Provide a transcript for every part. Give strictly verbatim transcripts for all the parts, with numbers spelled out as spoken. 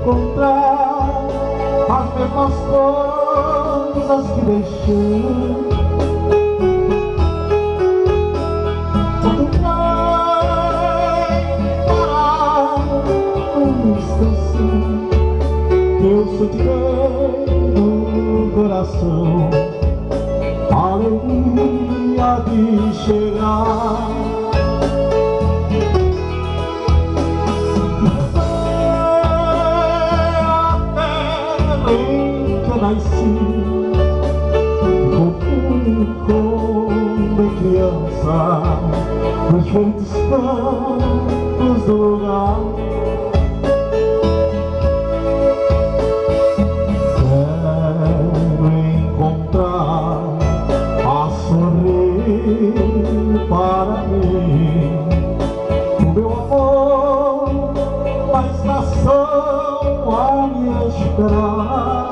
encontrar as mesmas coisas que deixei. Tudo bem parar um instante, eu só te dei no coração a alegria de chegar. Nasci como criança nos verdes campos do lugar. Quero encontrar a sorrir para mim o meu amor na estação a me esperar.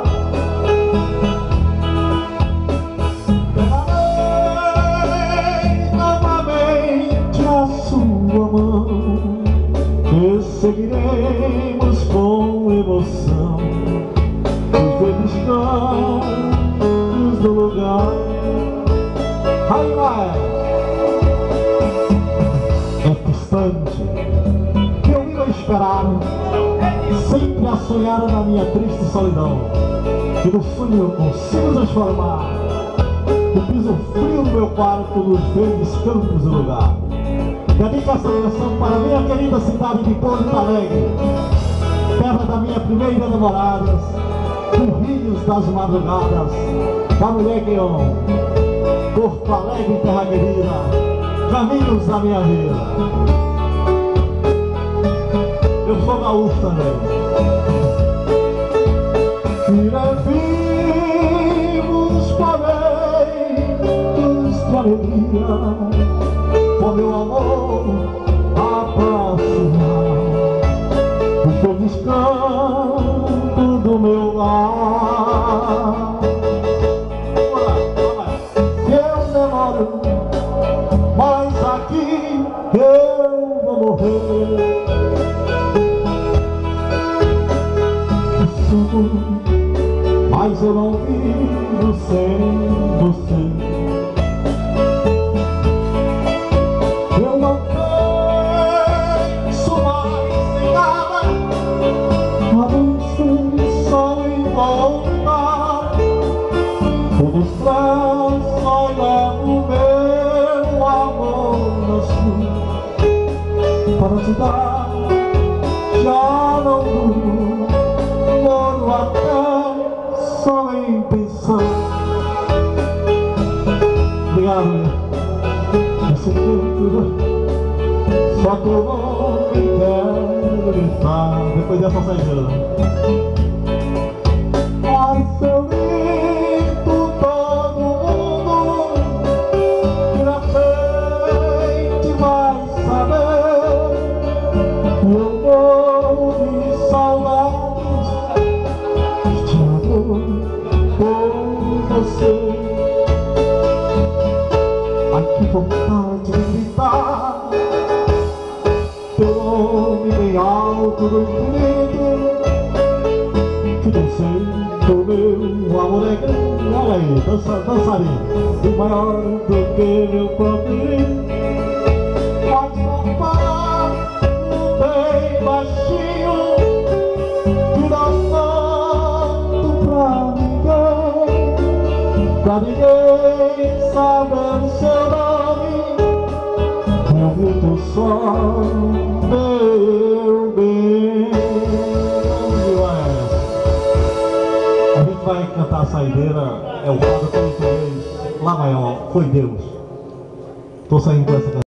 E seguiremos com emoção os verdes campos do lugar. Aí vai! É distante que eu ia esperar, sempre a sonhar na minha triste solidão, que no sonho eu consigo transformar o piso frio do meu quarto nos verdes campos do lugar. Dedico essa canção para a minha querida cidade de Porto Alegre, terra da minha primeira namorada, Morrinhos das madrugadas, da mulher que eu amo. Porto Alegre, terra querida, caminhos da minha vida. Eu sou gaúcho também. E vivos momentos de alegria, o meu amor aproximar os verdes campos do meu lar. Se eu demoro, mas aqui eu vou morrer. Isso, mas eu não vivo sem você. Todos traz, olha o meu amor na sua, para te dar, já não durmo, moro até só em pensar. Obrigado, esse tempo, só que eu não me quero gritar, depois dessa saída. Mas eu grito todo mundo, que na frente vai saber que eu morro de saudades de amor por você. Ai, que vontade de gritar teu nome bem alto no infinito, que descer o meu amor é grande. Olha aí, dança, dançarino, e maior do que meu próprio. Pode falar bem baixinho, que não conto pra ninguém, pra ninguém saber o seu nome. Eu grito só, meu bem. A gente vai cantar a saideira, é o quadro português Lá Maior, Foi Deus. Tô saindo com essa canção.